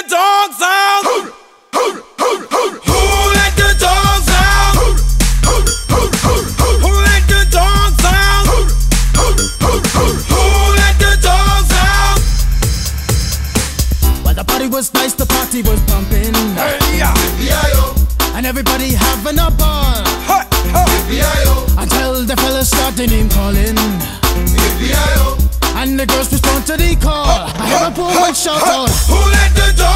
the dogs out? Who let the dogs out? Who let the dogs out? Who let the dogs out? Well, the party was nice, the party was pumping. Hey, yeah. And everybody having a ball. Hey, hey. Until the fellas started name calling. And the girls respond to the call. I hear a poor one shout out, who let the dogs